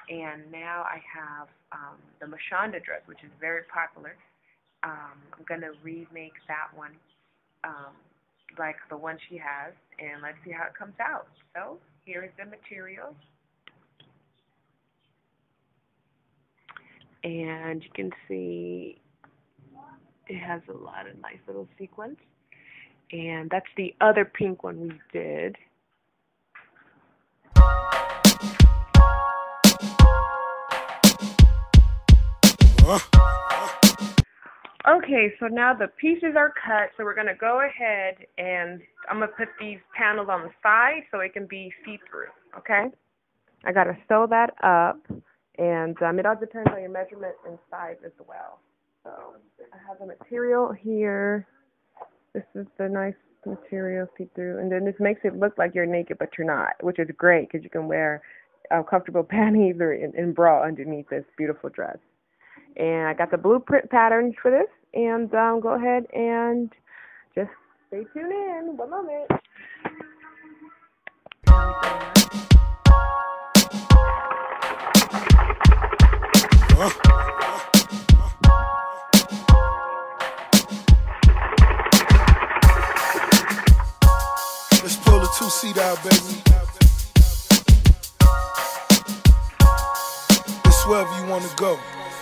And now I have the Mashonda dress, which is very popular. I'm going to remake that one like the one she has, and let's see how it comes out. So here's the material. And you can see it has a lot of nice little sequins. And that's the other pink one we did. Okay, so now the pieces are cut, so we're going to go ahead and I'm going to put these panels on the side so it can be see-through, okay? I got to sew that up, and it all depends on your measurement and size as well. So I have the material here. This is the nice material, see-through, and then this makes it look like you're naked, but you're not, which is great because you can wear comfortable panties or in bra underneath this beautiful dress. And I got the blueprint patterns for this, and go ahead and just stay tuned in. 1 moment. Let's pull the 2-seat out, baby. It's wherever you want to go.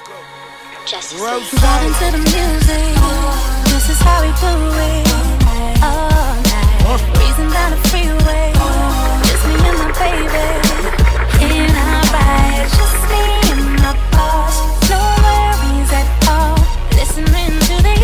Vibing to the music, this is how we do it. All night, breezing down the freeway, just me and my baby. In our ride, just me and my boss. No worries at all, listening to the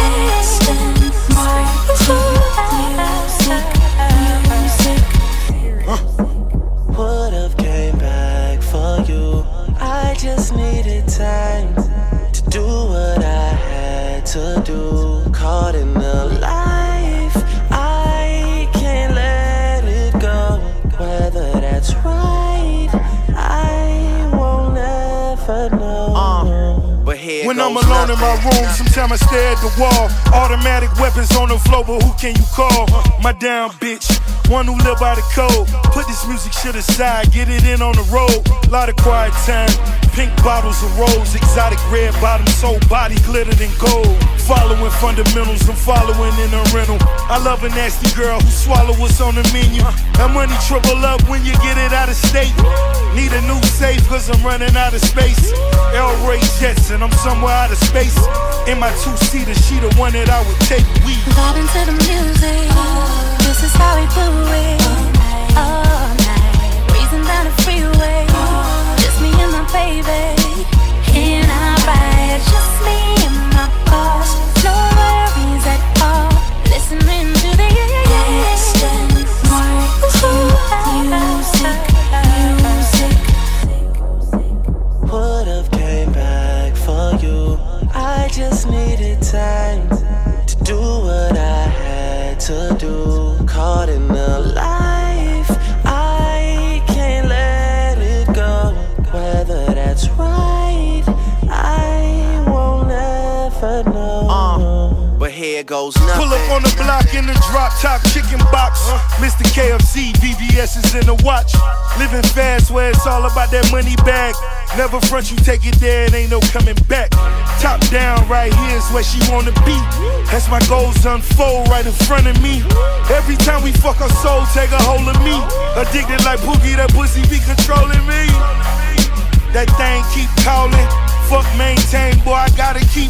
music. Would've came back for you. I just needed time do what I had to do. Caught in the life, I can't let it go. Whether that's right, I won't ever know. But here when I'm alone in my room, sometimes I stare at the wall. Automatic weapons on the floor, but who can you call? My damn bitch, one who live by the code. Put this music shit aside, get it in on the road. Lot of quiet time, pink bottles of rose, exotic red bottoms, soul body glittered in gold. Following fundamentals, I'm following in a rental. I love a nasty girl who swallow what's on the menu. That money triple up when you get it out of state. Need a new safe cause I'm running out of space. L-Ray jets and I'm somewhere out of space. In my 2-seater, she the one that I would take. We vibing to the music, this is how we do it. All night, breezing down the freeway, just me and my baby. In our ride, just me and my boss. No worries at all, listening to the music. Would've came back for you. I just needed time to do what I had to do. Caught in the life, I can't let it go. Whether that's right, I won't ever know. But here goes nothing. Pull up on the block in the drop top chicken box. Mr. KFC, VVS is in the watch. Living fast where it's all about that money bag. Never front, you take it there, it ain't no coming back. Top down, right here is where she wanna be. As my goals unfold right in front of me. Every time we fuck, her soul take a hold of me. Addicted like Boogie, that pussy be controlling me. That thing keep calling. Fuck maintain, boy, I gotta keep